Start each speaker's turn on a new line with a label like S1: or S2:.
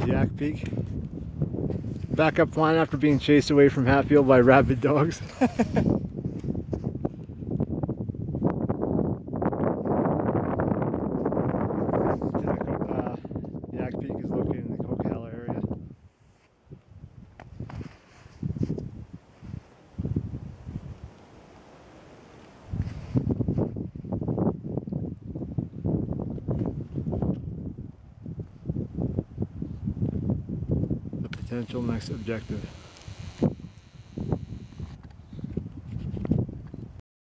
S1: Yak Peak. Backup plan after being chased away from Hatfield by rabid dogs. Yak Peak is located in the Coquihalla area. The potential next objective.